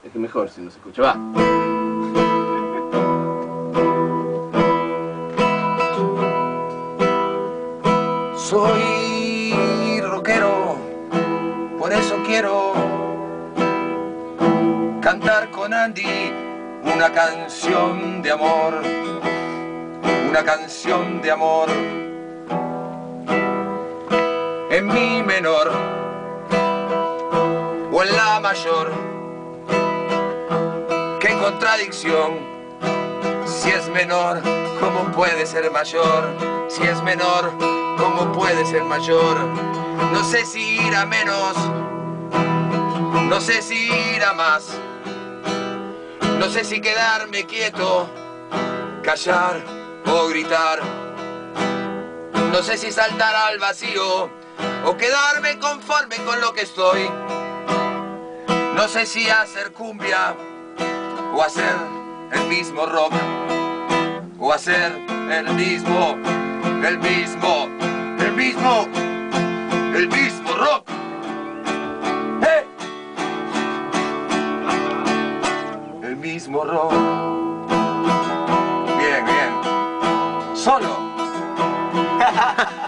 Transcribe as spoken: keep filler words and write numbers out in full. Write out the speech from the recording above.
Es que mejor si no se escucha. Va. Soy rockero, por eso quiero cantar con Andy una canción de amor, una canción de amor en mi menor o en la mayor. Qué contradicción, si es menor, ¿cómo puede ser mayor? Si es menor, ¿cómo puede ser mayor? No sé si ir a menos, no sé si ir a más, no sé si quedarme quieto, callar o gritar, no sé si saltar al vacío o quedarme conforme con lo que estoy, no sé si hacer cumbia o hacer el mismo rock, o hacer el mismo, el mismo, el mismo, el mismo rock. ¡Eh! El mismo rock. Bien, bien. Solo.